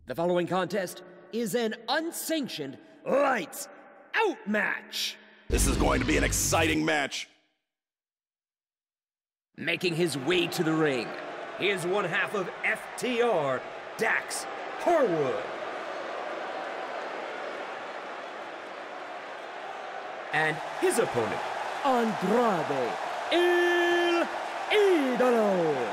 The following contest is an unsanctioned lights out match. This is going to be an exciting match. Making his way to the ring, he is one half of FTR, Dax Harwood. And his opponent, Andrade El Idolo.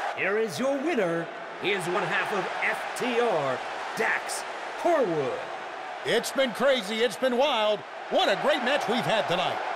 Here is your winner. He is one half of FTR, Dax Harwood. It's been crazy. It's been wild. What a great match we've had tonight.